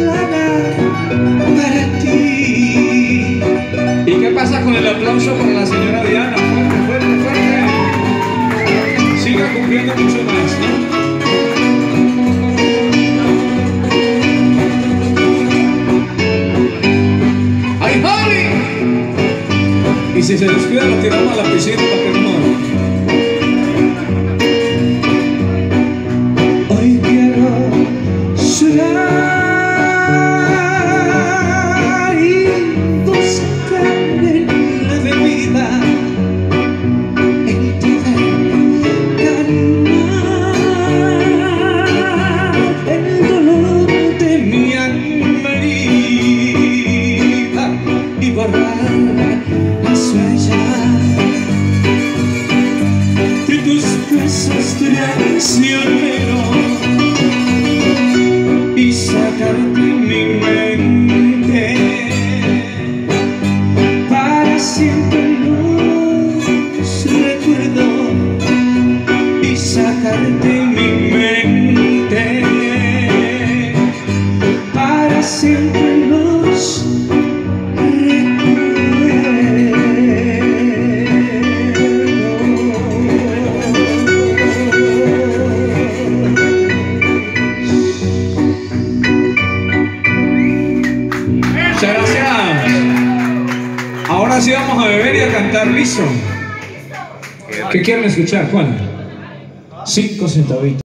para ti. ¿Y qué pasa con el aplauso para la señora Diana? Fuerte, fuerte, fuerte. Siga cumpliendo mucho más, ¿no? ¡Ay, Holly! Y si se descuida lo tiramos a la piscina para que no... Hoy quiero llorar y buscar en la bebida el poder calmar el dolor de mi alma herida y borrar las huellas de tus besos traicioneros y sacarte mi mente para siempre los recuerdos y sacarte mi mente para siempre los Muchas gracias. Ahora sí vamos a beber y a cantar, ¿listo? ¿Qué quieren escuchar? ¿Cuál? 5 centavitos.